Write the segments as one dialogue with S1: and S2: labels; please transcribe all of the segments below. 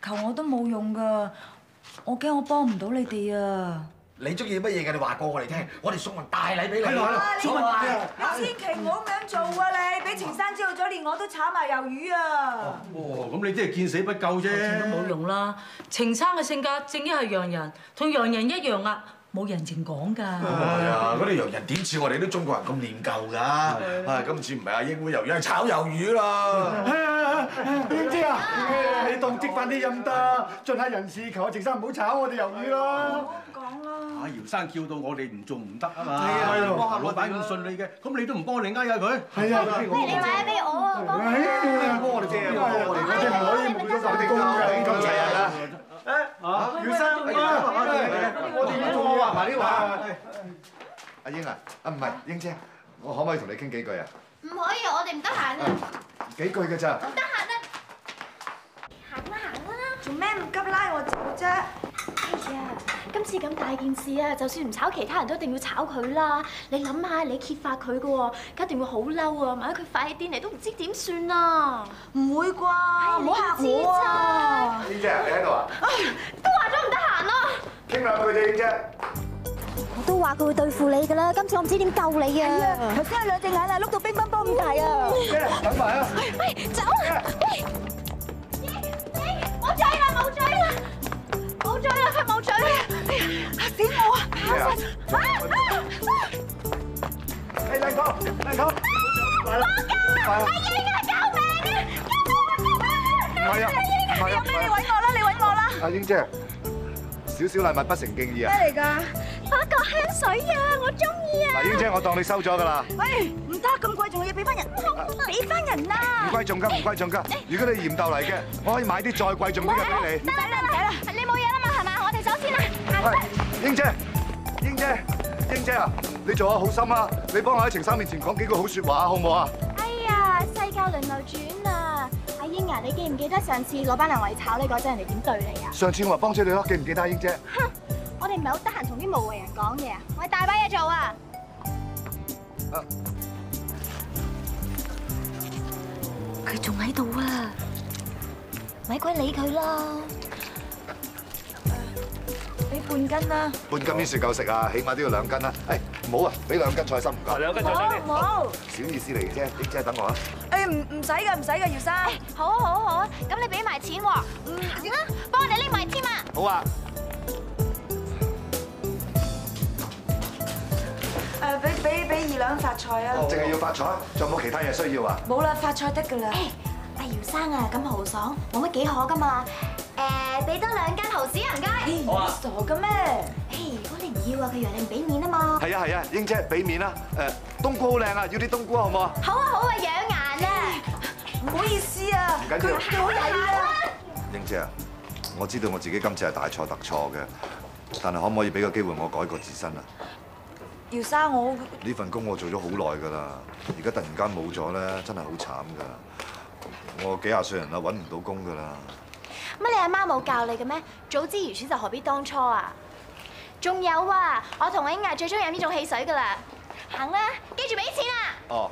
S1: 求我都冇用噶，我驚我幫唔到你哋啊！
S2: 你中意乜嘢嘅？你話過我哋聽，我哋送份大禮俾你。
S1: 你千祈唔好咁樣做啊！你俾程生知道咗，連我都炒埋魷魚啊！
S3: 哦，咁你即係見死不救啫。
S4: 都冇用啦，程生嘅性格正一係洋人，同洋人一樣啊，冇人情講㗎。
S2: 係啊，嗰啲洋人點似我哋啲中國人咁念舊㗎？啊，今次唔係阿英會魷魚，係炒魷魚啦。
S5: 英姐啊，你當積翻啲陰德，盡下人事，求下程生唔好炒我哋魷魚啦。
S3: 阿姚生叫到我哋唔做唔得啊嘛！
S5: 係啊，
S3: 哇，老闆咁信你嘅，咁你都唔幫我哋呃下佢？
S5: 係啊，
S6: 不如你買俾我啊！
S5: 幫我哋借啊！我哋真係可以冇咗份工㗎，咁齊人啦！姚生，我哋要做啊！埋呢話，
S7: 阿英啊，唔係英姐，我可唔可以同你傾幾句啊？
S6: 唔可以，我哋唔得閒啊！
S7: 幾句嘅咋？
S6: 唔得閒啊！行啦行啦！
S1: 做咩唔急拉我走啫？
S6: 哎呀，今次咁大件事啊，就算唔炒其他人都一定要炒佢啦！你諗下，你揭發佢嘅喎，佢一定會好嬲啊！萬一佢快啲嚟都唔知點算啊！
S1: 唔會啩？唔好嚇我啊！
S7: 英姐，你喺度啊？
S6: 都話咗唔得閒啦！
S7: 傾兩句啫，英姐。
S8: 我都話佢會對付你㗎啦，今次我唔知點救你啊！
S1: 頭先有兩隻眼啊，碌到乒乓波咁大啊！
S7: 等埋啊！
S8: 喂，走！
S6: 冇追啦，冇追啦，冇追啦，佢冇追啦！
S1: 嚇死我啊！
S7: 誒，靚哥，靚哥，快啦！
S6: 阿英啊，救命啊！
S7: 係啊，係啊，
S1: 有咩你揾我啦，你揾我啦！
S7: 阿英姐，少少禮物不成敬意啊！
S1: 咩嚟㗎？
S8: 花個香水啊，我中意啊！
S7: 嗱，英姐，我當你收咗㗎啦。
S1: 喂，唔得，咁貴仲要俾翻人，俾翻人啊！
S7: 唔貴重㗎，唔貴重㗎。如果你嫌鬥嚟嘅，我可以買啲再貴重啲嘅俾你。
S6: 得啦得啦，你冇嘢啦嘛係嘛？我哋走先啦。
S7: 喂，英姐，英姐，英姐啊，你做我好心啊！你幫我喺程生面前講幾句好説話啊，好唔好啊？
S8: 哎呀，世界輪流轉啊！阿英啊，你記唔記得上次攞班人嚟炒你嗰陣，人哋點對你啊？
S7: 上次我話幫咗你咯，記唔記得啊，英姐？
S8: 哼！我哋唔係好得閒同啲無謂人講嘢啊，我哋大把嘢做啊！佢仲喺度啊，咪鬼理佢啦！
S1: 俾半斤啦！
S7: 半斤邊算夠食啊？起碼都要2斤啦。誒，唔好啊，俾2斤菜心唔該。
S3: 2斤菜心
S1: 唔好，
S7: 小意思嚟嘅啫，英姐等我啊。
S1: 誒唔使㗎，唔使㗎，姚生。
S6: 好啊好啊好啊，咁你俾埋錢喎。行啦，幫我哋拎埋添啊！
S7: 好啊。
S1: 俾2兩發菜啊！
S7: 淨係要發菜，仲有冇其他嘢需要啊？
S1: 冇啦，發菜得㗎啦。
S8: 阿姚生啊，咁豪爽，冇乜幾可㗎嘛。俾多2斤蠔豉唔該。
S1: 好啊！傻嘅咩？
S8: 如果你唔要啊，佢讓你唔俾面啊嘛。
S7: 係啊係啊，英姐俾面啦。冬菇好靚啊，要啲冬菇好唔好啊？
S6: 好啊好啊，養顏啊！
S1: 唔好意思啊，
S7: 唔緊要。
S1: 佢好睇啊！
S7: 英姐啊，我知道我自己今次係大錯特錯嘅，但係可唔可以俾個機會我改過自身啊？
S1: 姚生，我
S7: 呢份工我做咗好耐㗎啦，而家突然間冇咗咧，真係好慘㗎。我幾廿歲人啦，揾唔到工㗎啦。
S8: 乜你阿媽冇教你嘅咩？早知如此就何必當初啊！仲有啊，我同英啊最中意飲呢種汽水㗎啦。行啦，記住俾錢啊！
S7: 哦。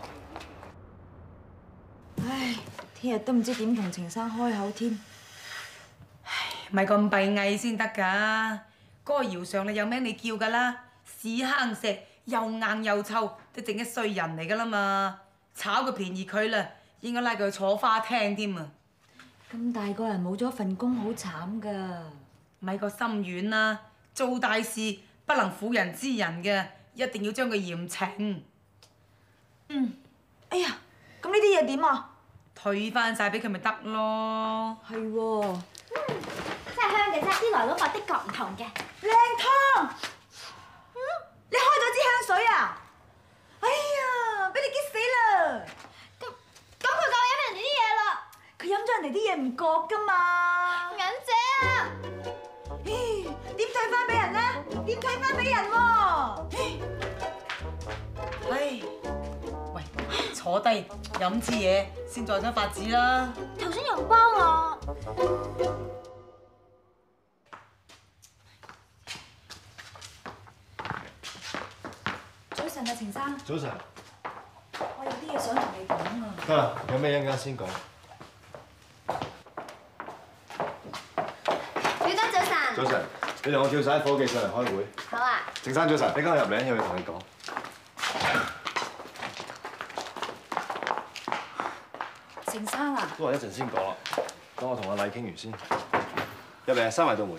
S1: 唉，聽日都唔知點同程生開口添。
S4: 咪咁閉翳先得㗎，嗰個姚上你有名你叫㗎啦，屎坑石又硬又臭，都整一衰人嚟㗎啦嘛，炒個便宜佢啦，應該拉佢去坐花廳添啊！
S1: 咁大個人冇咗份工，好慘㗎。
S4: 咪個心軟啦，做大事不能婦人之仁嘅，一定要將佢嚴懲。
S1: 哎呀，咁呢啲嘢點啊？
S4: 退翻晒俾佢咪得咯。
S1: 係喎。
S8: 真係香嘅啫，啲來佬法的確唔同嘅。
S1: 靚湯，你開咗支香水啊？哎呀，俾你激死啦！
S6: 咁佢夠飲人哋啲嘢啦，
S1: 佢飲咗人哋啲嘢唔覺㗎嘛？
S6: 銀姐啊！
S1: 咦，點退翻俾人咧？點退翻俾人喎？
S4: 唉，喂，坐低飲支嘢先再想發展啦。
S8: 頭先又唔幫我。
S1: 早晨啊，程生。
S5: 早晨。
S1: 我有啲嘢想同你講啊。
S5: 得啦，有咩一陣間先講。
S7: 早晨，你同我叫晒伙計上嚟開會。
S8: 好啊。
S7: 程生早晨，你今日入嚟有嘢同你講。
S1: 程生啊，
S7: 都話一陣先講啦，等我同阿麗傾完先。入嚟，閂埋道門。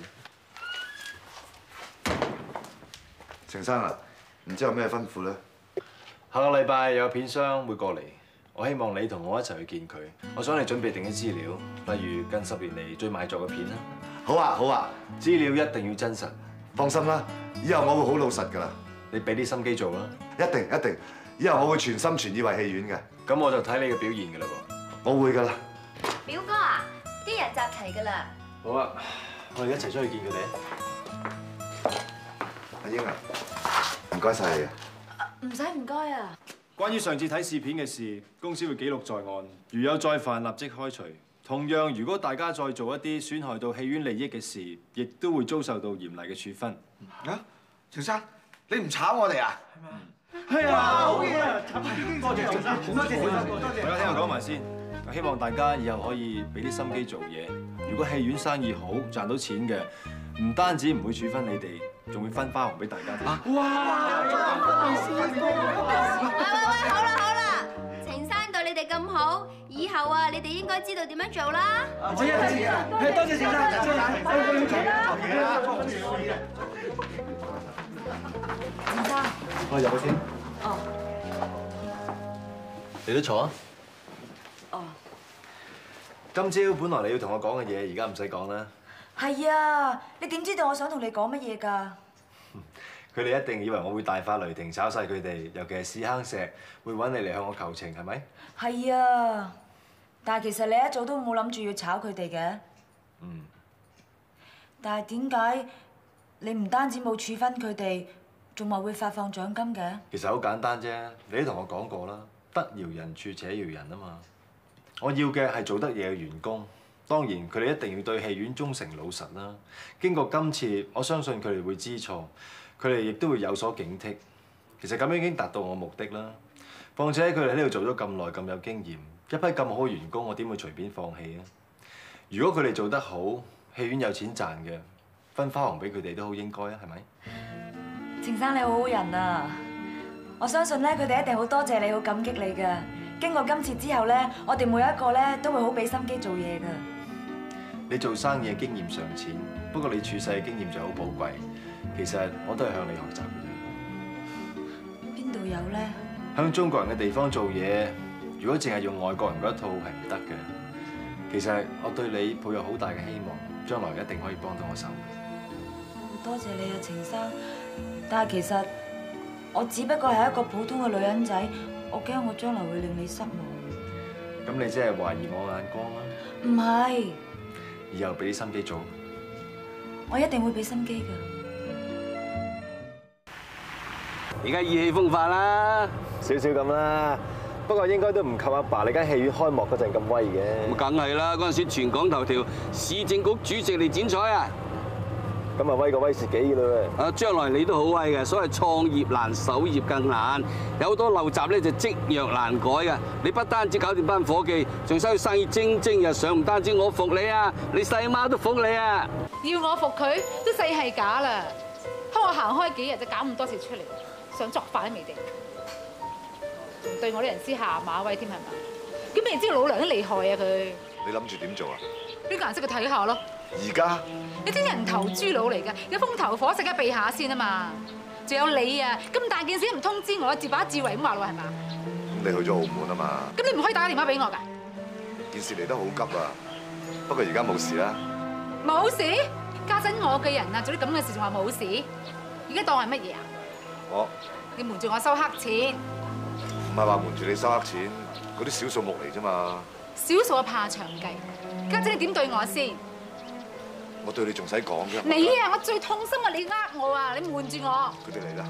S7: 程生啊，唔知有咩吩咐咧？下個禮拜有片商會過嚟，我希望你同我一齊去見佢。我想你準備定啲資料，例如近10年嚟最賣座嘅片啦。好啊，好啊，資料一定要真實。放心啦，以後我會好老實㗎啦。你俾啲心機做啦。一定一定，以後我會全心全意為戲院嘅。咁我就睇你嘅表現㗎啦喎。我會㗎啦。
S8: 表哥啊，啲人集齊㗎啦。
S7: 好啊，我哋一齊出去見佢哋。阿英啊，唔該晒你啊。
S1: 唔使唔該啊。
S7: 關於上次睇試片嘅事，公司會記錄在案，如有再犯，立即開除。同樣，如果大家再做一啲損害到戲院利益嘅事，亦都會遭受到嚴厲嘅處分。
S2: 啊，程生，你唔炒我哋啊？
S3: 係啊，好嘢啊！多謝程生，多謝程生，多謝。
S7: 大家聽我講埋先，我希望大家以後可以俾啲心機做嘢。如果戲院生意好，賺到錢嘅，唔單止唔會處分你哋，仲會分花紅俾大家添。
S8: 喂，好啦，程生對你哋咁好，以後啊，你哋應該知道點樣做啦。
S3: 多謝程生，多謝程生，
S1: 程生，
S7: 我入去先。
S1: 哦。
S7: 你都坐啊。
S1: 哦。
S7: 今朝本來你要同我講嘅嘢，而家唔使講啦。
S1: 係啊，你點知道我想同你講乜嘢㗎？
S7: 佢哋一定以為我會大發雷霆炒晒佢哋，尤其係史坑石會揾你嚟向我求情，係咪？
S1: 係啊，但係其實你一早都冇諗住要炒佢哋嘅。
S7: 嗯。
S1: 但係點解你唔單止冇處分佢哋，仲話會發放獎金嘅？
S7: 其實好簡單啫，你都同我講過啦，得饒人處且饒人啊嘛。我要嘅係做得嘢嘅員工，當然佢哋一定要對戲院忠誠老實啦。經過今次，我相信佢哋會知錯。佢哋亦都會有所警惕，其實咁樣已經達到我目的啦。況且佢哋喺呢度做咗咁耐，咁有經驗，一批咁好嘅員工，我點會隨便放棄啊？如果佢哋做得好，戲院有錢賺嘅，分花紅俾佢哋都好應該啊，係咪？
S1: 程生你好好人啊！我相信咧，佢哋一定好多謝你，好感激你㗎。經過今次之後咧，我哋每一個咧都會好俾心機做嘢㗎。
S7: 你做生意嘅經驗尚淺，不過你處世嘅經驗就好寶貴。其實我都係向你學習嘅啫。
S1: 邊度有咧？
S7: 向中國人嘅地方做嘢，如果淨係用外國人嗰一套係唔得嘅。其實我對你抱有好大嘅希望，將來一定可以幫到我手。
S1: 多謝你啊，程生。但係其實我只不過係一個普通嘅女人仔，我驚我將來會令你失望。
S7: 咁你即係懷疑我眼光啦？
S1: 唔係。
S7: 以後俾啲心機做。
S1: 我一定會俾心機㗎。
S5: 而家意氣風發啦，
S7: 少少咁啦，不過應該都唔及阿爸你間戲院開幕嗰陣咁威嘅。
S5: 咁梗係啦，嗰陣時全港頭條，市政局主席嚟剪彩啊！
S7: 咁啊威過威士忌㗎啦喎！
S5: 啊，將來你都好威嘅，所謂創業難，守業更難，有好多陋習咧就積弱難改嘅。你不單止搞掂班伙計，仲收生意蒸蒸日上，唔單止我服你啊，你細媽都服你啊！
S9: 要我服佢都細係假啦，開我行開幾日就搞咁多事出嚟。想作反都未定，仲對我啲人施下馬威添係嘛？咁明知老娘都厲害啊佢！
S7: 你諗住點做啊？
S9: 呢個顏色佢睇下咯。
S7: 而家
S9: 你啲人頭豬佬嚟㗎，有風頭火勢梗係避下先啊嘛！仲有你啊，咁大件事都唔通知我，自把自為咁話咯係嘛？
S7: 咁你去咗澳門啊嘛？
S9: 咁你唔可以打個電話俾我㗎？
S7: 件事嚟得好急啊！不過而家冇事啦。
S9: 冇事？家陣我嘅人啊，做啲咁嘅事仲話冇事？而家當係乜嘢啊？你瞞住我收黑錢，
S7: 唔係話瞞住你收黑錢，嗰啲小數目嚟啫嘛。
S9: 少數啊怕長計，家姐你點對我先？
S7: 我對你仲使講嘅？
S9: 你啊，我最痛心啊！你呃我啊，你瞞住我。
S7: 佢哋嚟啦！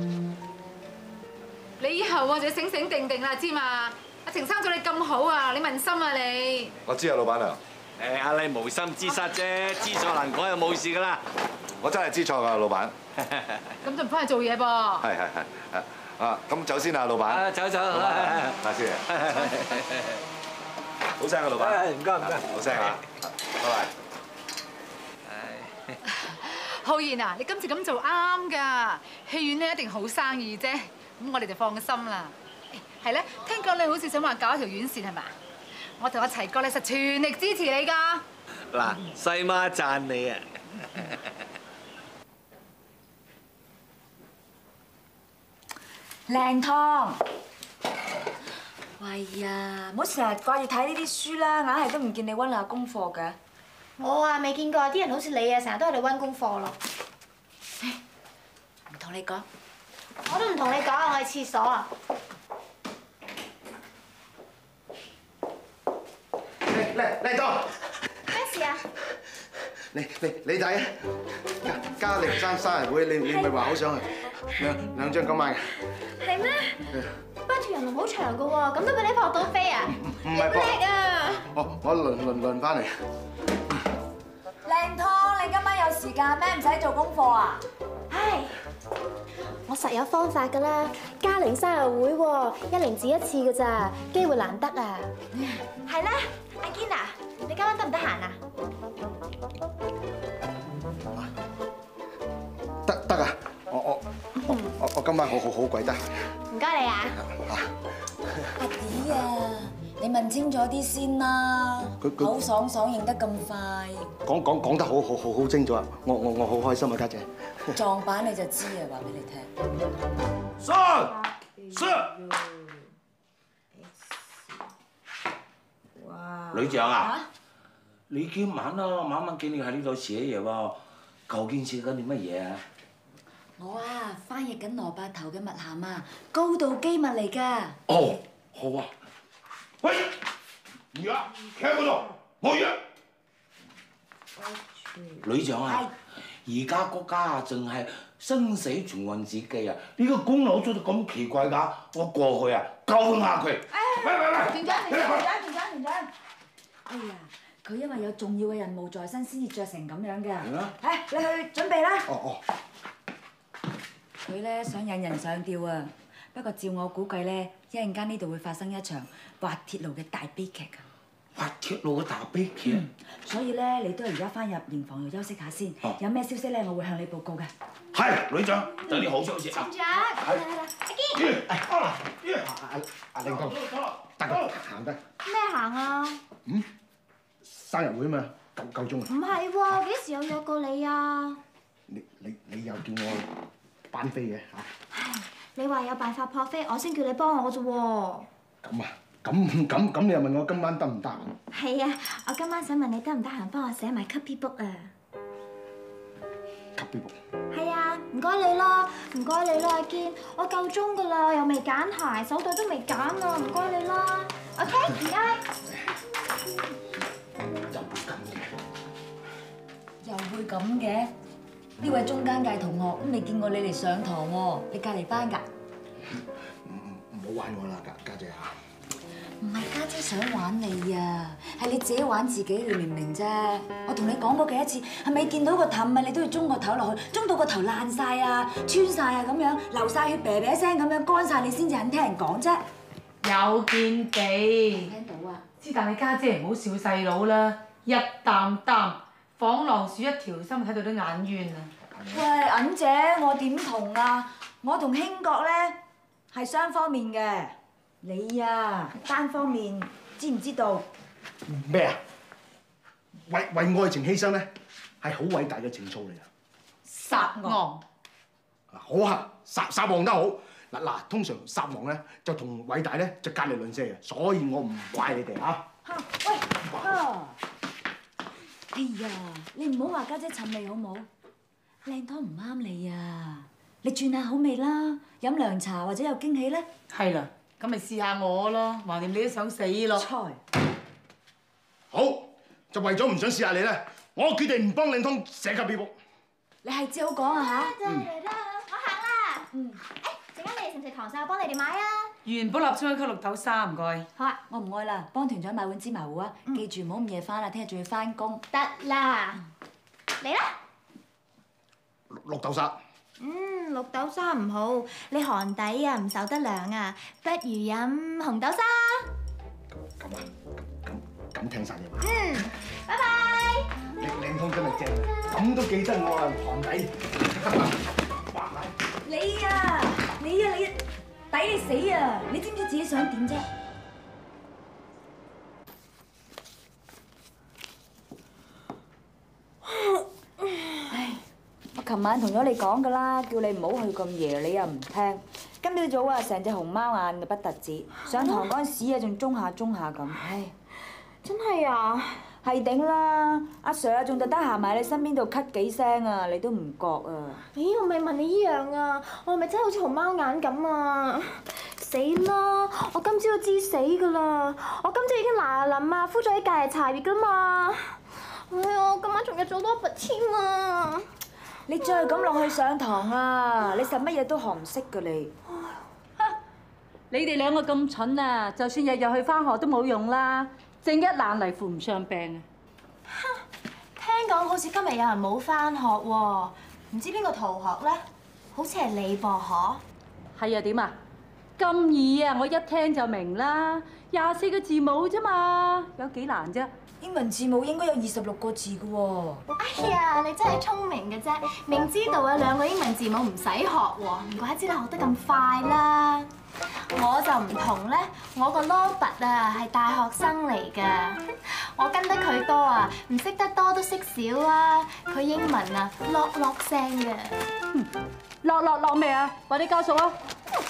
S9: 你以後啊就要醒醒定定啦，知嘛？阿程生對你咁好啊，你問心啊你。
S7: 我知啊，老闆娘。
S5: 阿麗無心之失啫，知錯難改就冇事㗎啦。
S7: 我真係知錯㗎，老闆。
S9: 咁就唔翻去做嘢噃。
S7: 係啊，咁走先啦，老闆。
S5: 走，
S7: 下次。好聲啊，老闆。
S5: 唔該。
S7: 好聲啊，拜拜。
S9: 浩然啊，你今次咁做啱㗎，戲院咧一定好生意啫。咁我哋就放心啦。係咧，聽講你好似想話搞一條院線係咪？我同阿齊哥咧實全力支持你㗎。
S5: 嗱，細媽讚你啊！
S1: 靚湯。喂呀，唔好成日掛住睇呢啲書啦，硬係都唔見你温下功課嘅。
S8: 我啊未見過啲人好似你啊，成日都喺度温功課咯。
S1: 唔同你講。
S8: 我都唔同你講啊，我去廁所啊。
S3: 嚟到。
S8: 咩事啊？
S3: 你睇啊！嘉玲生日會，你咪話好想去兩張今晚嘅。
S8: 係咩？班條人龍好長噶喎，咁都俾你撲到飛啊？
S3: 唔係
S8: 叻啊！
S3: 我輪翻嚟。
S1: 靚湯，你今晚有時間咩？唔使做功課啊？
S8: 唉，我實有方法㗎啦！嘉玲生日會喎，1年只一次㗎咋，機會難得啊！係啦，阿堅啊，你今晚得唔得閒啊？
S3: 得啊！我今晚好鬼得閒。
S8: 唔該你啊！
S1: 阿弟啊，你問清楚啲先啦，口爽爽認得咁快，
S3: 講得好清楚啊！我好開心啊，家姐。
S1: 撞板你就知啊，話俾你聽。
S2: Sir，
S1: 哇！
S10: 女長啊，你今晚啊，晚晚見你喺呢度寫嘢喎，究竟寫緊啲乜嘢啊？
S1: 我啊，翻譯緊蘿蔔頭嘅密函啊，高度機密嚟㗎。
S10: 哦，好啊。喂，而家企喺嗰度，冇嘢。女長啊，而家國家啊，淨係生死存亡之機啊！呢個公佬做到咁奇怪㗎，我過去啊，救下佢。喂！
S1: 團長！哎呀，佢因為有重要嘅任務在身，先至着成咁樣嘅。誒，你去準備啦。
S3: 哦。
S1: 佢咧想引人上吊啊！不過照我估計咧，一陣間呢度會發生一場滑鐵盧嘅大悲劇㗎。
S10: 滑鐵盧嘅大悲劇。
S1: 所以咧，你都係而家翻入營房度休息下先。有咩消息咧，我會向你報告嘅。
S10: 係，女長，等你好消息啊！
S8: 團長，嚟，阿堅。
S3: 阿玲哥，得㗎，行得。
S8: 咩行啊？
S3: 生日會嘛，夠鐘啊！
S8: 唔係喎，幾時有約過你啊？
S3: 你又叫我班飛嘅嚇？
S8: 唉，你話有辦法撲飛，我先叫你幫我啫喎。
S3: 咁啊，咁你又問我今晚得唔得閒？
S8: 係啊，我今晚想問你得唔得閒幫我寫埋 copy book 啊
S3: ？copy book？
S8: 係啊，唔該你啦，阿堅，我夠鐘㗎啦，又未揀鞋，手袋都未揀啊，唔該你啦。OK， 唔該。
S1: 又會咁嘅？呢位中間界同學都未見過你嚟上堂喎，你隔離班㗎？
S3: 唔好玩我啦，家姐嚇！
S1: 唔係家姐想玩你啊，係你自己玩自己，你明唔明啫？我同你講過幾多次，係咪見到個氹啊，你都要中個頭落去，中到個頭爛晒啊、穿晒啊咁樣，流晒血啤啤聲咁樣，乾晒你先至肯聽人講啫。
S4: 有見地。
S1: 聽到啊！
S4: 之但你家姐唔好笑細佬啦，一擔擔仿狼鼠一條心，睇到都眼冤啊！
S1: 喂，銀姐，我點同啊？我同興國咧係雙方面嘅，你啊單方面，知唔知道？
S3: 咩啊？為愛情犧牲咧，係好偉大嘅情操嚟啊！
S4: 殺王。
S3: 好啊，殺王都好。嗱，通常殺王咧就同偉大咧就隔離鄰舍嘅，所以我唔怪你哋嚇。
S1: 哎呀，你唔好話家姐尋味好冇？靚湯唔啱你啊！你轉下口味啦，飲涼茶或者有驚喜咧。
S4: 係啦，咁咪試下我咯，橫掂你都想死咯。
S3: 好，就為咗唔想試下你咧，我決定唔幫靚湯寫個表簿。
S1: 你係至好講啊嚇！
S8: 我行啦。陣間你哋食唔食糖曬？我幫你哋買啊。
S4: 元寶蠟燭一級綠豆沙，唔該。
S1: 好啊，我唔愛啦，幫團長買碗芝麻糊啊！記住唔好咁夜翻啦，聽日仲要翻工。
S8: 得啦，嚟啦。
S3: 綠豆沙。
S8: 綠豆沙唔好，你寒底啊，唔受得涼啊，不如飲紅豆沙。
S3: 咁啊，咁聽晒你話。
S8: 拜拜。
S3: 靚湯真係正。 咁都記得我啊，堂弟。
S1: 你啊，抵你死啊！你知唔知自己想點啫？唉，我琴晚同咗你講噶啦，叫你唔好去咁夜，你又唔聽。今朝早啊，成隻熊貓眼就不特止，上堂嗰陣時啊，仲中下咁。唉，
S8: 真係啊！
S1: 係頂啦，阿 Sir 啊，仲特登行埋你身邊度咳幾聲啊，你都唔覺啊！
S8: 咦，我咪問你依樣啊，我係咪真係好似熊貓眼咁啊？死啦！我今朝都知死㗎啦，我今朝已經嗱嗱臨啊敷咗啲隔日茶葉㗎嘛。哎呀，我今晚仲要做多筆添啊！
S1: 你再咁落去上堂啊，你實乜嘢都學唔識㗎你。
S11: 你哋兩個咁蠢啊！就算日日去返學都冇用啦，正一爛泥扶唔上病啊！
S8: 聽講好似今日有人冇返學喎，唔知邊個逃學咧？好似係你噃，嗬？
S11: 係啊，點啊？咁易啊！我一聽就明啦，24個字母啫嘛，有幾難啫？
S1: 英文字母應該有26個字㗎喎。
S8: 哎呀，你真係聰明嘅啫，明知道有2個英文字母唔使學喎，唔怪之你學得咁快啦。我就唔同咧，我個 Robert 啊係大學生嚟㗎，我跟得佢多啊，唔識得多都識少啊。佢英文啊落聲嘅。
S11: 落未啊？快啲交數啊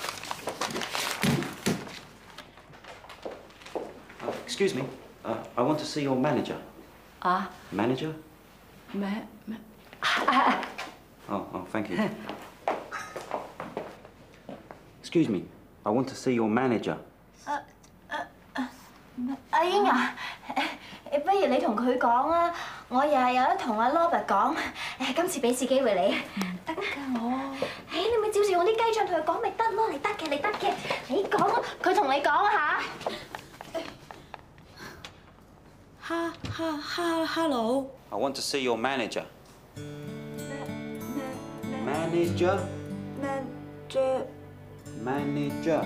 S12: ！Excuse me, I want to see your manager.
S11: 啊
S12: ？Manager?
S11: 咩
S12: ？Oh, thank you. Excuse me, I want to see your manager.
S8: 阿英啊，不如你同佢講啊，我日日有得同阿 Robert 講，今次俾次機會你。得㗎我。你咪照住我啲雞腸同佢講咪得咯，你得嘅，你講啊，佢同你講啊嚇。
S1: Hello。
S12: I want to see your manager. Manager? Manager.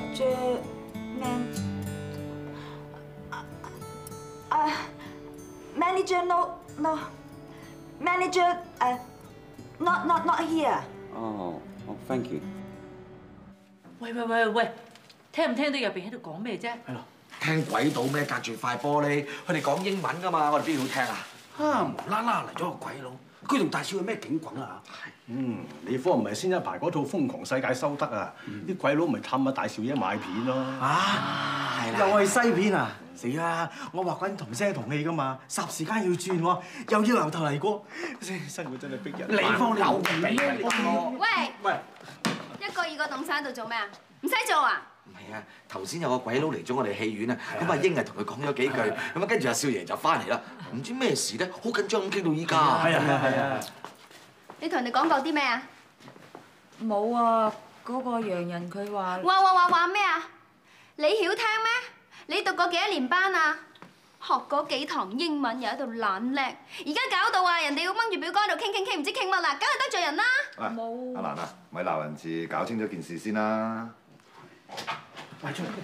S1: Manager no. Manager not here.
S12: Oh, thank you.
S11: 喂，聽唔聽到入邊喺度講咩啫？
S2: 係咯，聽鬼到咩？隔住塊玻璃，佢哋講英文㗎嘛，我哋邊度聽啊？
S3: 無啦啦嚟咗個鬼佬，佢同大少有咩景轟啊？你科唔係先一排嗰套《瘋狂世界》收得啊？啲鬼佬咪氹阿大少爺買片咯。
S2: 係啦。
S3: 又係西片啊！死啦！我畫緊同聲同氣㗎嘛，霎時間要轉喎，又要由頭嚟過，生活真係逼人。你放牛皮啊！
S13: 喂，一個二個凍晒喺度做咩啊？唔使做啊！
S2: 唔係啊，頭先有個鬼佬嚟咗我哋戲院啊，咁阿英啊同佢講咗幾句，咁啊跟住阿少爺就翻嚟啦，唔知咩事咧，好緊張咁傾到依家。係啊！
S13: 你同人哋講過啲咩啊？
S1: 冇啊，嗰個洋人佢話。
S13: 話咩啊？你曉聽咩？你讀過幾多年班啊？學嗰幾堂英文又喺度懶叻，而家搞到啊人哋要掹住表哥喺度傾，唔知傾乜啦，梗係得罪人啦！
S1: 冇。
S14: 阿蘭啊，咪鬧人字，搞清楚件事先啦。
S3: 快出嚟！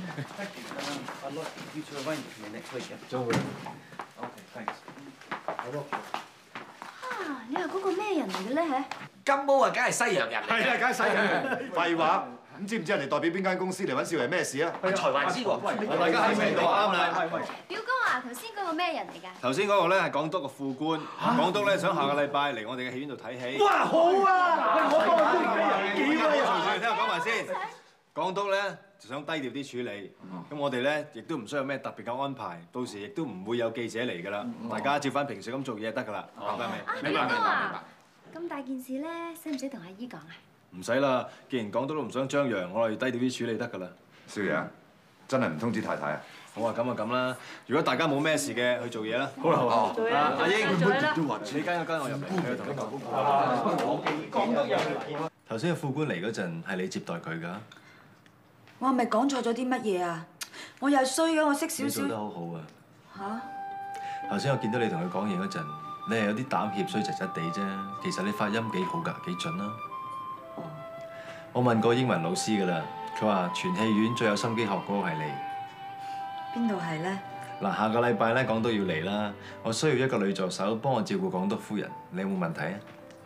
S13: 你話嗰個咩人嚟嘅咧？
S2: 金毛啊，梗係西洋人。
S14: 係啊，梗係西洋人。廢話，咁知唔知人哋代表邊間公司嚟揾少爺咩事啊？
S2: 財環知喎。
S7: 大家喺度啱啦。
S13: 表哥啊，頭先嗰個咩人嚟㗎？
S7: 頭先嗰個咧係港督個副官，港督咧想下個禮拜嚟我哋嘅戲院度睇戲。
S3: 哇，好啊！我幫佢幾位啊！
S7: 隨聽我講埋先。港督咧就想低調啲處理，咁我哋咧亦都唔需要咩特別嘅安排，到時亦都唔會有記者嚟㗎啦。大家照翻平時咁做嘢得㗎啦，明白未？
S13: 表哥啊，咁大件事咧，使唔使同阿姨講啊？
S7: 唔使啦，既然港督都唔想張揚，我哋低調啲處理得㗎啦。
S14: 少爺，真係唔通知太太啊？
S7: 好啊，咁就咁啦。如果大家冇咩事嘅，去做嘢啦。好啦，好。
S11: 做啦，
S7: 阿英，
S11: 做啦。
S7: 你跟我入嚟，同你講。頭先個副官嚟嗰陣係你接待佢㗎？
S1: 我係咪講錯咗啲乜嘢啊？我又係衰嘅，我識少少。
S7: 你做得好好啊！
S1: 嚇！
S7: 頭先我見到你同佢講嘢嗰陣，你係有啲膽怯，衰窒窒地啫。其實你發音幾好㗎，幾準啦。我問過英文老師㗎啦，佢話全戲院最有心機學嗰個係你。
S1: 邊度係咧？
S7: 嗱，下個禮拜咧港督要嚟啦，我需要一個女助手幫我照顧港督夫人，你有冇問題啊？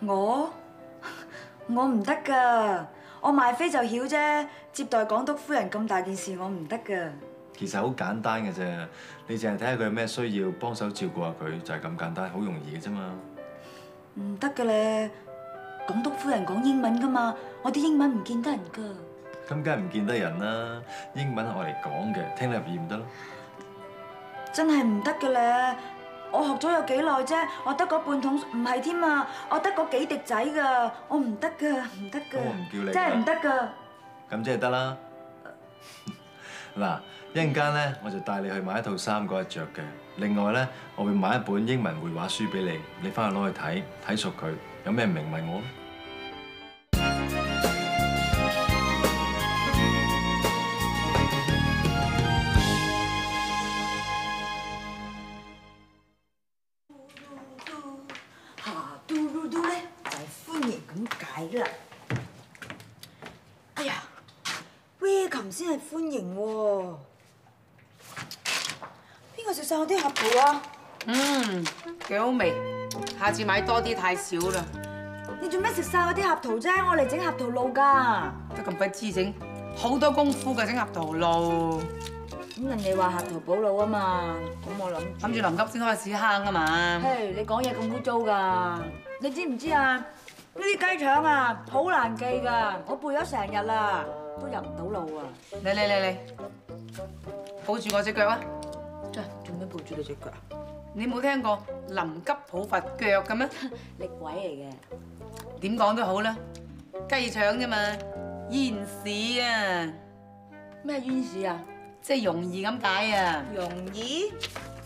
S1: 我唔得㗎，我賣飛就曉啫，接待港督夫人咁大件事我唔得㗎。
S7: 其實好簡單嘅啫，你淨係睇下佢有咩需要，幫手照顧下佢就係咁簡單，好容易嘅啫嘛。
S1: 唔得㗎咧，港督夫人講英文㗎嘛，我啲英文唔見得人㗎。
S7: 咁梗係唔見得人啦，英文係我嚟講嘅，聽得入耳唔得咯。
S1: 真係唔得㗎咧，我學咗有幾耐啫，我得嗰半桶唔係添啊，我得嗰幾滴仔㗎，我唔得㗎，唔得㗎，
S7: 我唔叫你，
S1: 真係唔得㗎。
S7: 咁即係得啦。嗱，一陣間咧，我就帶你去買一套衫嗰日着嘅。另外咧，我會買一本英文繪畫書俾你，你翻去攞去睇，睇熟佢，有咩唔明問我咯。
S1: 啦！哎呀 ，welcome 先係歡迎喎。邊個食晒我啲核桃啊？
S4: 幾好味，下次買多啲太少啦。
S1: 你做咩食晒我啲核桃啫？我嚟整核桃露㗎。
S4: 得咁鬼知整，好多功夫㗎整核桃露。
S1: 咁人哋話核桃補腦啊嘛，咁我諗
S4: 住臨急先開始坑啊嘛。
S1: 嘿，你講嘢咁污糟㗎，你知唔知啊？呢啲雞腸啊，好難記㗎，我背咗成日啦，都入唔到腦啊！
S4: 嚟，抱住我隻腳啊！
S1: 做咩抱住你隻腳啊？
S4: 你冇聽過臨急抱佛腳嘅咩？
S1: 你鬼嚟嘅！
S4: 點講都好啦，雞腸啫嘛，煙屎啊！
S1: 咩煙屎啊？
S4: 即係容易咁解啊！
S1: 容易？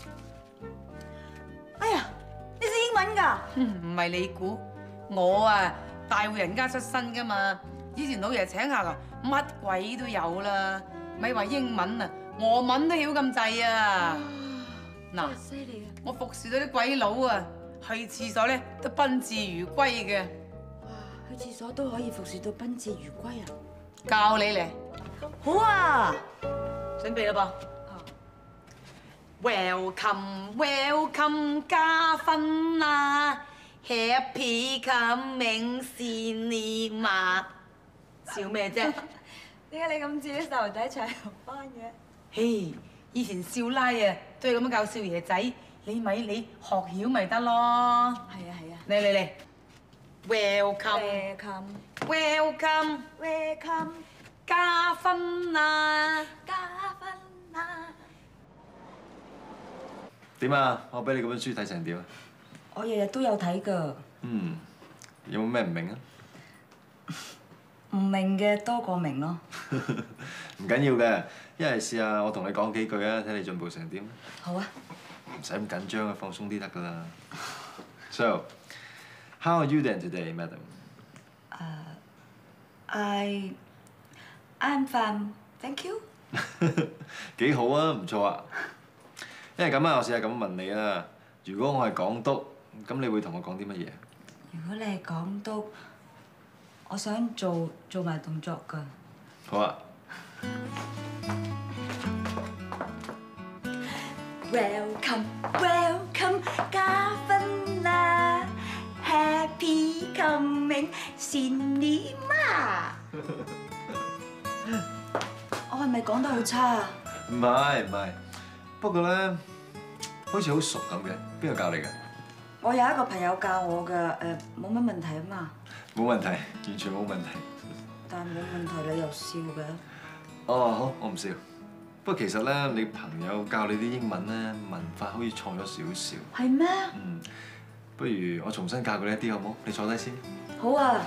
S1: 哎呀，你識英文㗎？
S4: 唔係你估。我啊，大戶人家出身噶嘛，以前老爺請客啊，乜鬼都有啦，咪話英文啊，俄文都曉咁滯啊！嗱，
S1: 犀利啊！
S4: 我服侍到啲鬼佬啊，去廁所咧都賓至如歸嘅。
S1: 哇！去廁所都可以服侍到賓至如歸啊！
S4: 教你嚟。
S1: 好啊！
S4: 準備啦噃。Welcome 加分啊！ Happy coming 是你嘛？笑咩啫？
S1: 點解你咁似啲細路仔唱班嘅？
S4: 嘿，以前少奶啊，都係咁樣教少爺仔，你學曉咪得咯。
S1: 係啊。
S4: 嚟。Welcome 加分啊！
S7: 點啊？我俾你嗰本書睇成點啊？
S1: 我日日都有睇㗎。
S7: 有冇咩唔明啊？
S1: 唔明嘅多過明咯。
S7: 唔緊要嘅，一係試下我同你講幾句啊，睇你進步成點。
S1: 好啊。
S7: 唔使咁緊張啊，放鬆啲得㗎啦。So, how are you doing today, madam?
S1: I'm fine, thank you.
S7: 幾好啊，唔錯啊。因為咁啊，我試下咁問你啊，如果我係港督，咁你會同我講啲乜嘢？
S1: 如果你係港督，我想做埋動作㗎。
S7: 好啊。
S1: Welcome 加分啦 ！Happy coming 是你嘛？我係咪講得好差啊？
S7: 唔係，不過咧，好似好熟咁嘅，邊個教你㗎？
S1: 我有一個朋友教我㗎，冇乜問題啊嘛。
S7: 冇問題，完全冇問題。
S1: 但冇問題你又笑嘅？
S7: 哦，好，我唔笑。不過其實咧，你朋友教你啲英文咧，文法好似錯咗少少。
S1: 係咩？
S7: 不如我重新教佢你一啲好唔好？你坐低先。
S1: 好啊。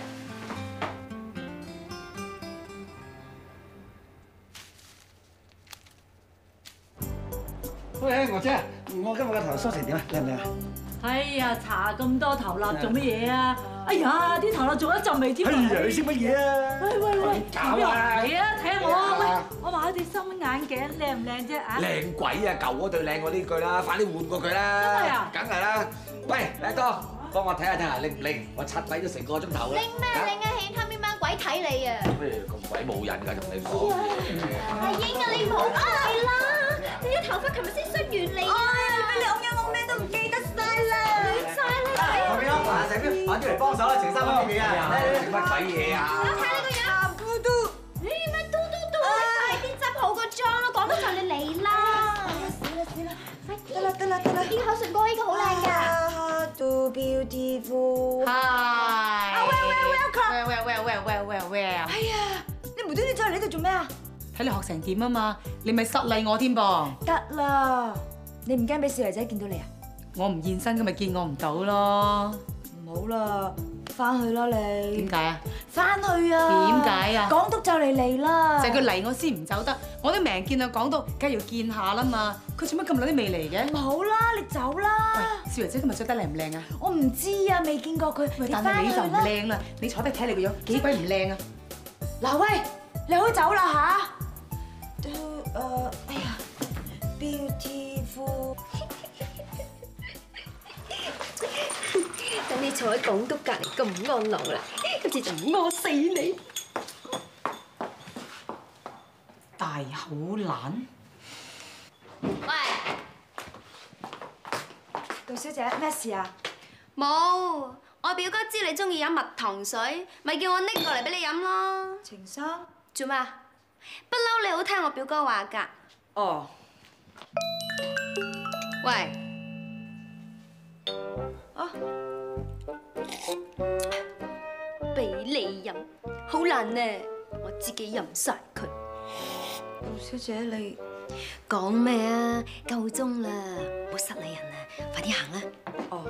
S10: 喂，娥姐，我今日個頭梳成點啊？靚唔靚啊？
S11: 哎呀，搽咁多頭蠟做乜嘢啊？哎呀，啲頭蠟仲有一陣味添。
S10: 哎呀，你識乜嘢啊？
S11: 喂，
S10: 搞啊！
S11: 嚟啊，睇下我啊！喂，我買咗對新眼鏡，靚唔靚啫？啊！
S2: 靚鬼啊！舊嗰對靚過呢句啦，快啲換過佢啦！
S11: 真係啊？
S2: 梗係啦！喂，靚哥，幫我睇下靚唔靚？我刷底咗成個鐘頭啦！
S13: 靚咩靚啊？戲攤邊班鬼睇你啊！
S2: 咩咁鬼冇癮㗎？同你講。
S13: 阿英啊，你唔好係啦！你一睇
S6: 頭髮琴日先梳完你啊！
S1: 俾你講嘢，我咩都唔記得晒啦，
S6: 亂晒啦！
S15: 後邊咯，成邊快啲嚟幫手啦，程生嗰邊啊！
S2: 食乜鬼嘢啊？
S6: 我睇你個樣，嘟嘟，咩嘟嘟嘟？快啲執好個妝啦，講得就你嚟啦！死啦！得啦！呢個口唇膏呢個好靚㗎。
S1: Do beautiful。
S4: Hi。
S1: Well。哎呀，你無端端走嚟呢度做咩啊？
S4: 睇你學成點啊嘛，你咪失禮我添噃。
S1: 得啦，你唔驚俾少爺仔見到你啊？
S4: 我唔現身咁咪見我唔到咯。
S1: 唔好啦，翻去啦你。
S4: 點解啊？
S1: 翻去啊！
S4: 點解啊？
S1: 港督就嚟啦！
S4: 就係佢嚟我先唔走得，我都命見啊港督，梗係要見下啦嘛。佢做乜咁耐都未嚟嘅？
S1: 唔好啦，你走啦。
S4: 喂，少爺仔今日着得靚唔靚啊？
S1: 我唔知啊，未見過佢。
S4: 但係你就唔靚啦，你坐低睇你個樣幾鬼唔靚啊！
S1: 嗱喂，你可以走啦吓。哎呀 ，beautiful。
S13: 等你坐喺港督隔離咁安樂啦，今次就唔餓死你。
S4: 大口懶。
S13: 喂，
S1: 杜小姐，咩事啊？
S13: 冇，我表哥知你中意飲蜜糖水，咪叫我拎過嚟俾你飲咯。
S1: 程生，
S13: 做咩啊？不嬲你好聽我表哥話㗎。
S1: 哦。
S13: 喂。
S1: 啊。
S13: 俾你飲，好難呢，我自己飲晒佢。
S1: 杜小姐，你
S13: 講咩啊？夠鐘啦，唔好失禮人啊！快啲行啦。
S1: 哦。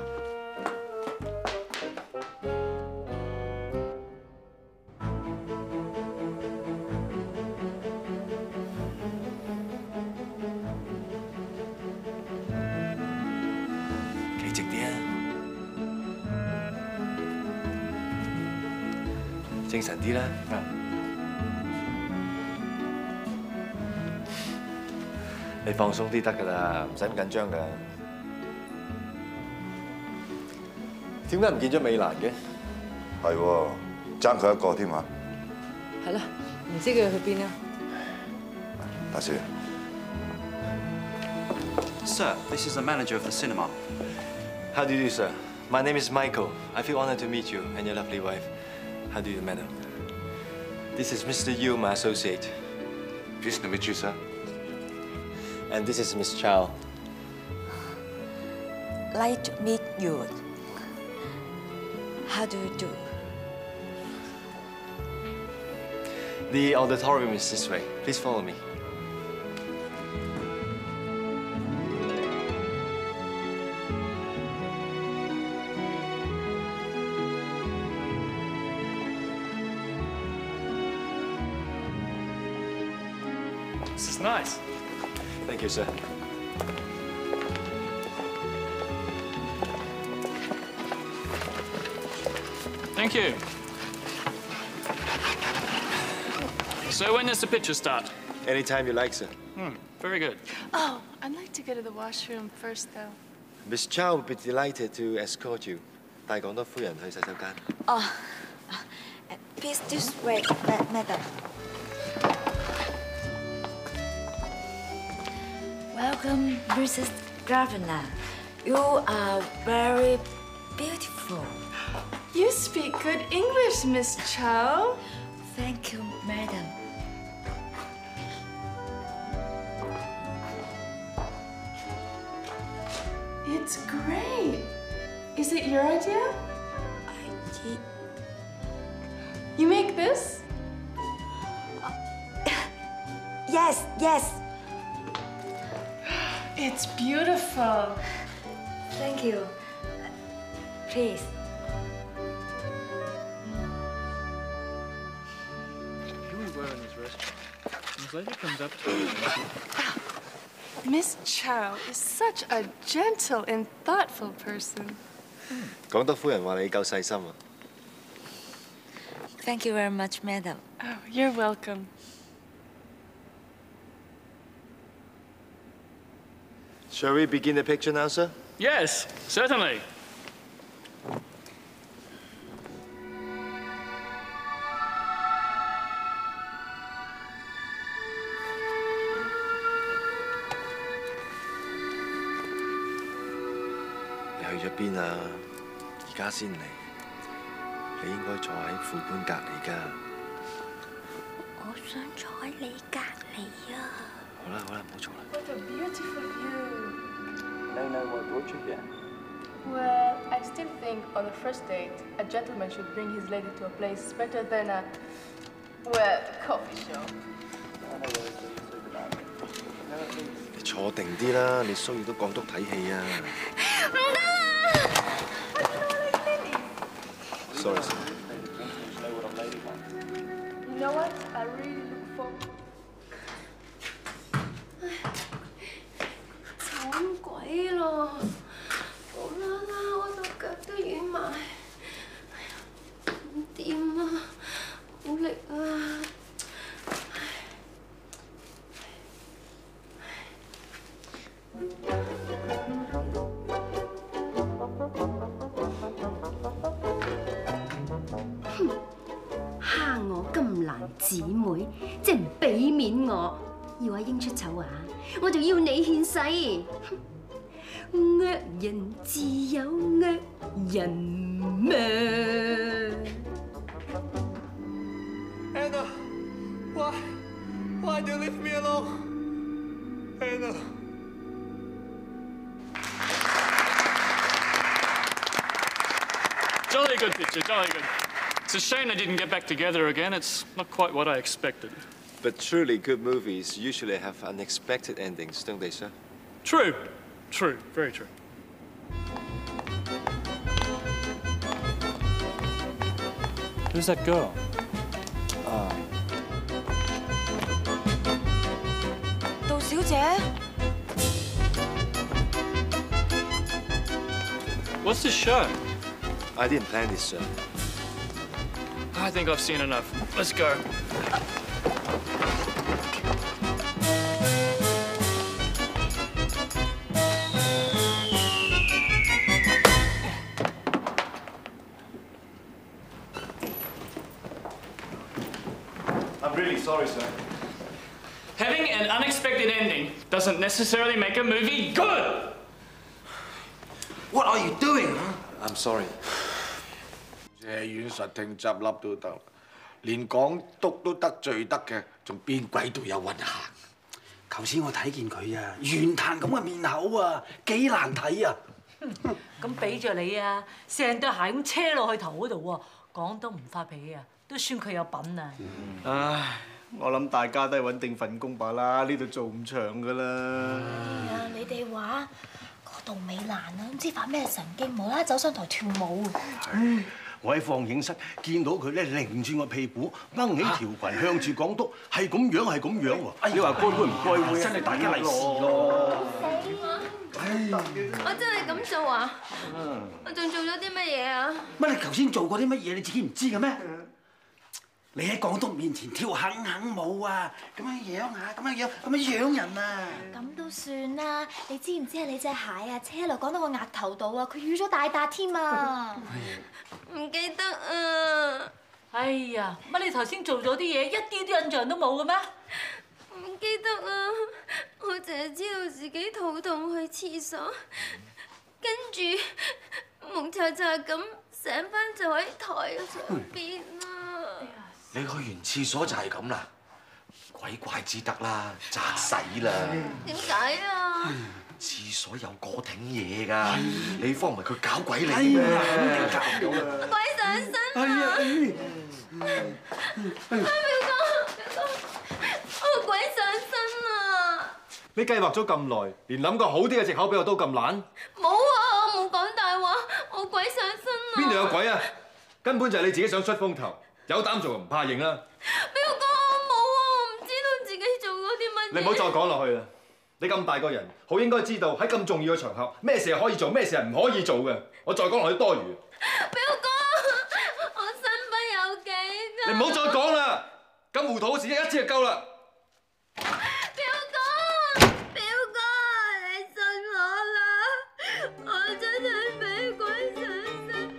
S7: 企直啲啊！精神啲啦。你放鬆啲得㗎啦，唔使咁緊張㗎。點解唔見咗美蘭嘅？
S16: 係喎，爭佢一個添啊！
S11: 係啦，唔知佢去邊啊？
S16: 大少爺。
S12: Sir, this is the manager of the cinema.
S7: How do you do, sir? My name is Michael. I feel honored to meet you and your lovely wife. How do you do, madam? This is Mr. Yu, my associate.
S16: Pleased to meet you, sir.
S7: And this is Miss Chow.
S1: Like to meet you. How do you do?
S7: The auditorium is this way. Please follow me.
S17: This is nice.
S7: Thank you, sir.
S17: Thank you. So when does the picture start?
S7: Anytime you like, sir.
S17: Very good.
S18: Oh, I'd like to go to the washroom first, though.
S7: Miss Chow will be delighted to escort you. 帶港督夫人去洗手間。
S1: Oh, please this way, madam. Welcome, Mrs. Governor. You are very beautiful.
S18: You speak good English, Miss Chow.
S1: Thank you, madam.
S18: It's great. Is it your idea?
S1: I did.
S18: You make this?
S1: Yes, yes.
S18: It's beautiful.
S1: Thank you. Please.
S17: Who are we wearing in this restaurant? This lady comes up to me.
S18: Miss Chow is such a gentle and thoughtful person.
S7: 港督夫人話你夠細心啊。
S1: Thank you very much, madam.
S18: Oh, you're welcome.
S7: Shall we begin the picture now, sir?
S17: Yes, certainly.
S7: 咗邊啊？而家先嚟，你應該坐喺副官隔離㗎。
S13: 我想坐喺你隔離啊！
S7: 好啦好啦，唔好嘈啦。
S18: What a beautiful view.
S12: Lena, what brought you here?
S18: Well, I still think on the first date, a gentleman should bring his lady to a place better than a, well, coffee shop.
S7: 你坐定啲啦，你需要到港督睇戲啊！
S13: 唔得啊
S7: ！Sorry。
S18: You know what? I really look forward.
S13: 慘鬼咯！好啦，我到腳都軟埋，唔掂啊！冇力啊！蝦我金蘭姊妹，即係唔俾面我，要阿英出醜啊！我就要你獻世。呃人自有呃人命。
S17: Anna, why do you leave me alone? Anna.
S19: Jolly good picture, jolly good. It's a shame they didn't get back together again. It's not quite what I expected.
S7: But truly good movies usually have unexpected endings, don't they, sir?
S19: True. True. Very true. Who's that girl? Ah.
S1: 杜小姐。
S19: What's this show?
S7: I didn't plan this, sir.
S19: I think I've seen enough. Let's go.
S7: I'm really sorry, sir.
S19: Having an unexpected ending doesn't necessarily make a movie good!
S10: What are you doing?
S7: I'm sorry.
S10: 謝院實聽執笠都得，連港督都得罪得嘅，仲邊鬼度有運行？
S15: 頭先我睇見佢啊，圓彈咁嘅面口啊，幾難睇啊！
S11: 咁俾着你啊，成對鞋咁車落去頭嗰度喎，講都唔發脾氣啊，都算佢有品啊！
S3: 唉，我諗大家都係揾定份工罷啦，呢度做唔長噶啦。
S6: 係啊，你哋話嗰杜美蘭啊，唔知發咩神經，無啦啦走上台跳舞。
S3: 我喺放映室見到佢咧，擰轉個屁股，掹起條裙向住港督，係咁樣係咁樣喎。你話該會唔該會？真係大家利是咯。
S13: 我真係咁做啊！我仲做咗啲乜嘢啊？
S15: 乜你頭先做過啲乜嘢？你自己唔知嘅咩？你喺港督面前跳肯肯舞啊！咁樣樣啊，咁樣養人啊！
S6: 咁都算啦，你知唔知啊？你隻鞋啊，車落講到個額頭度啊，佢瘀咗大笪添啊！
S13: 唔記得啊！
S11: 哎呀，乜你頭先做咗啲嘢一啲啲印象都冇嘅咩？
S13: 唔記得啊！我淨係知道自己肚痛去廁所，跟住蒙查查咁醒翻就喺台上邊啊！
S2: 你去完廁所就係咁啦，鬼怪之得啦，砸死啦！
S13: 點解啊？
S2: 廁所有果挺嘢㗎，你方唔係佢搞鬼你咩？
S13: 鬼上身啊！表哥，我鬼上身啊！
S7: 你計劃咗咁耐，連諗個好啲嘅藉口俾我都咁懶？
S13: 冇啊，我冇講大話，我鬼上身啊！
S7: 邊度有鬼啊？根本就係你自己想出風頭，有膽做唔怕認啦！
S13: 表哥，我冇啊，我唔知道自己做咗啲乜嘢。
S7: 你唔好再講落去啦！你咁大個人，好應該知道喺咁重要嘅場合，咩事係可以做，咩事係唔可以做嘅。我再講落去多餘。
S13: 表哥，我身不由己㗎。
S7: 你唔好再講啦！咁糊塗嘅事一次就夠啦。
S13: 表哥，你信我啦，我真係俾鬼上身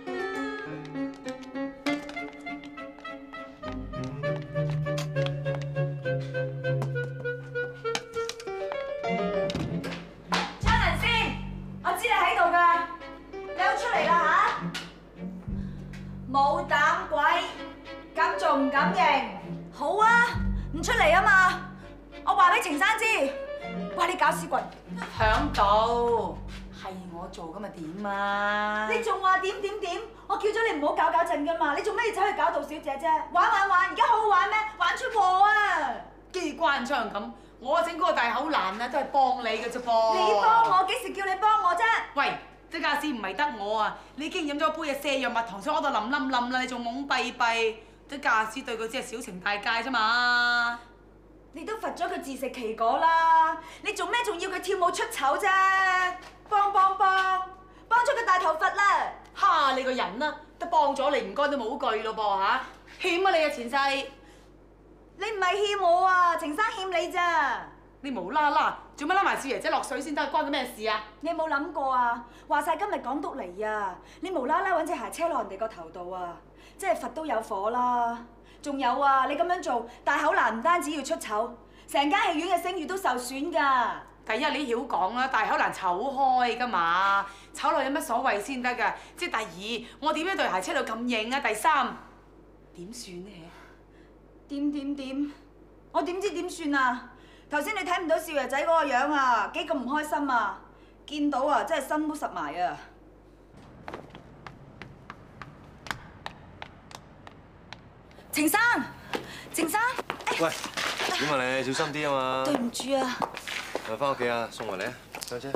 S1: 出嚟先，我知你喺度㗎。你冇膽鬼，咁仲唔敢認？好啊，唔出嚟啊嘛！我話俾程生知，喂你搞屎棍！
S4: 響度，係我做㗎嘛點啊？
S1: 你仲話點？我叫咗你唔好搞震㗎嘛！你做咩要走去搞杜小姐啫？玩，而家好好玩咩？玩出禍啊！
S4: 機關槍咁，我整嗰個大口蘭啊，都係幫你嘅啫噃。
S1: 你幫我幾時叫你幫我啫？
S4: 喂，啲傢俬唔係得我啊！你已經飲咗杯瀉藥蜜糖水，我度冧啦，你仲懵閉閉，啲傢俬對佢只係小情大戒啫嘛。
S1: 你都罰咗佢自食其果啦！你做咩仲要佢跳舞出醜啫？幫出佢大頭佛啦！
S4: 哈！你個人啦，都幫咗你唔該都冇句咯噃嚇，欠啊你啊前世！
S1: 你唔係欠我啊，程生欠你咋？
S4: 你無啦啦做乜拉埋少爺仔落水先得？關佢咩事啊？
S1: 你有冇諗過啊？話晒今日港督嚟啊！你無啦啦揾隻鞋車落人哋個頭度啊！即係佛都有火啦！仲有啊，你咁樣做，大口蘭唔單止要出醜，成間戲院嘅聲譽都受損㗎。
S4: 第一你曉講啦，大口蘭醜開㗎嘛，醜落有乜所謂先得㗎？即係第二，我點樣對鞋車到咁型啊？第三，點算呢？
S1: 點？我點知點算啊？頭先你睇唔到少爺仔嗰個樣啊，幾咁唔開心啊！見到啊，真係心都實埋啊！程生，
S7: 喂，點啊你？小心啲啊嘛！
S1: 對唔住啊！
S7: 咪翻屋企啊，送埋你啊，上車。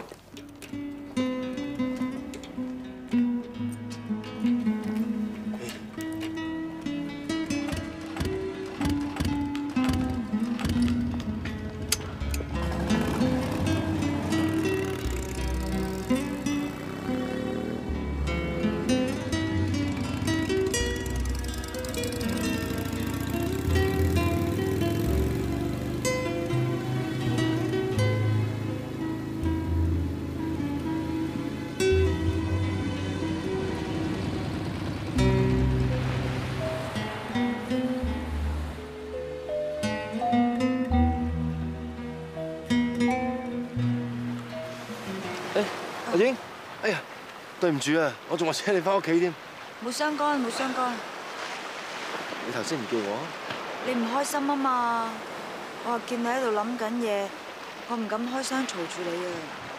S7: 阿英，哎呀，對唔住啊，我仲話車你翻屋企添。
S1: 冇相干。
S7: 你頭先唔叫我？
S1: 你唔開心啊嘛？我話見你喺度諗緊嘢，我唔敢開聲嘈住你啊。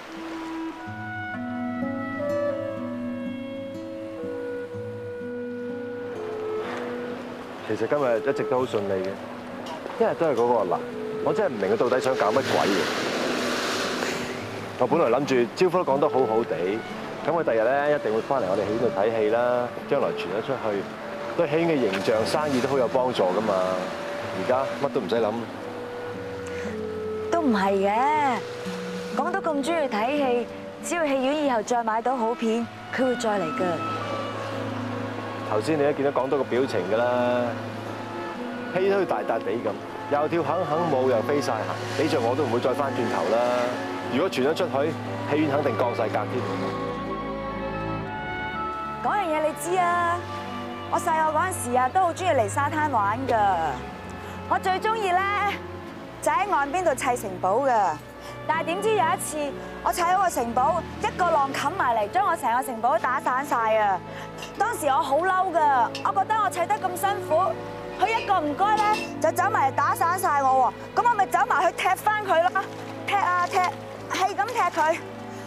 S7: 其實今日一直都好順利嘅，一日都係嗰個嗱，我真係唔明佢到底想搞乜鬼嘢。我本來諗住招呼都講得好好地，咁佢第日咧一定會翻嚟我哋戲院度睇戲啦，將來傳咗出去，對戲院嘅形象、生意都好有幫助噶嘛。而家乜都唔使諗。
S1: 都唔係嘅，港督咁中意睇戲，只要戲院以後再買到好片，佢會再嚟㗎。
S7: 頭先你都見到港督個表情㗎啦，戲都大笪地咁，又跳肯舞又飛晒行，俾着我都唔會再翻轉頭啦。如果傳咗出去，戲院肯定降晒格添。
S1: 講樣嘢你知啊，我細個嗰陣時啊，都好中意嚟沙灘玩㗎。我最中意咧就喺岸邊度砌城堡㗎。但係點知有一次，我砌好個城堡，一個浪冚埋嚟，將我成個城堡都打散晒啊！當時我好嬲㗎，我覺得我砌得咁辛苦，佢一個唔該咧就走埋嚟打散晒我喎。咁我咪走埋去踢翻佢咯，踢啊踢！係咁踢佢，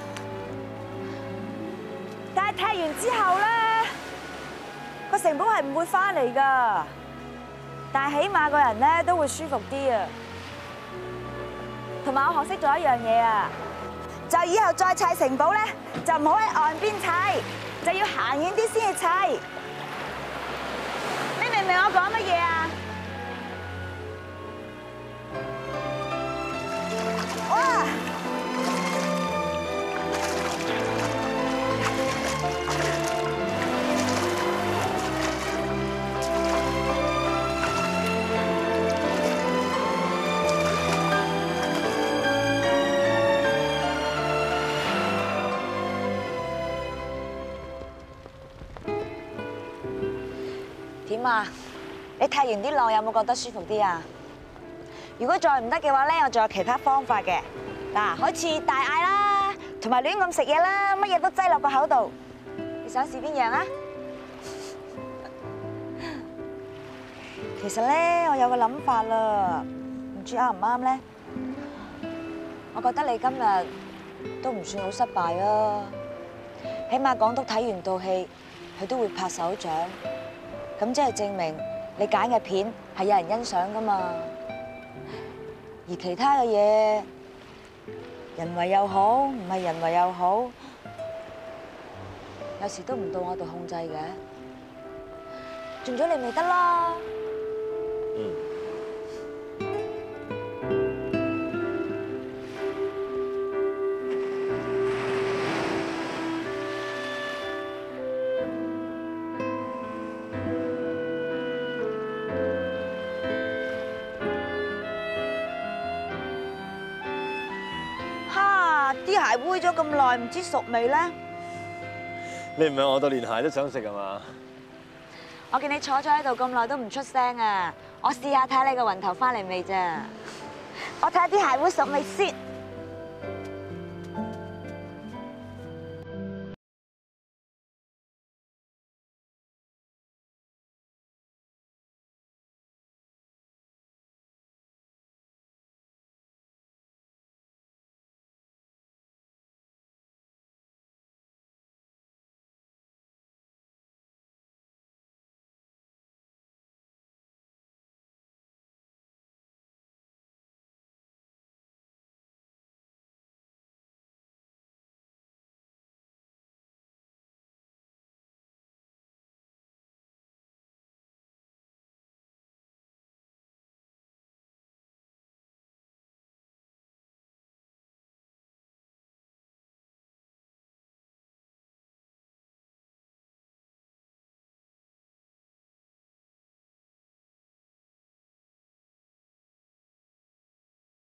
S1: 但係踢完之後咧，個城堡係唔會翻嚟㗎。但係起碼個人咧都會舒服啲啊。同埋我學識咗一樣嘢啊，就以後再砌城堡咧，就唔好喺岸邊砌，就要行遠啲先至砌。你明唔明我講乜嘢啊？哇！點啊？你踢完啲浪有冇覺得舒服啲啊？如果再唔得嘅話咧，我仲有其他方法嘅。嗱，好似大嗌啦，同埋亂咁食嘢啦，乜嘢都擠落個口度。你想試邊樣啊？ 其實咧，我有個諗法啦，唔知啱唔啱咧？我覺得你今日都唔算好失敗啊，起碼港督睇完套戲，佢都會拍手掌，咁即係證明你揀嘅片係有人欣賞噶嘛。而其他嘅嘢，人為又好，唔係人為又好，有時都唔到我度控制嘅。盡咗你咪得咯。啲鞋煨咗咁耐，唔知熟未咧？
S7: 你唔係我到連鞋都想食啊嘛？
S1: 我見你坐咗喺度咁耐都唔出聲啊！我試下睇你個雲頭翻嚟未啫？我睇下啲鞋煨熟未先。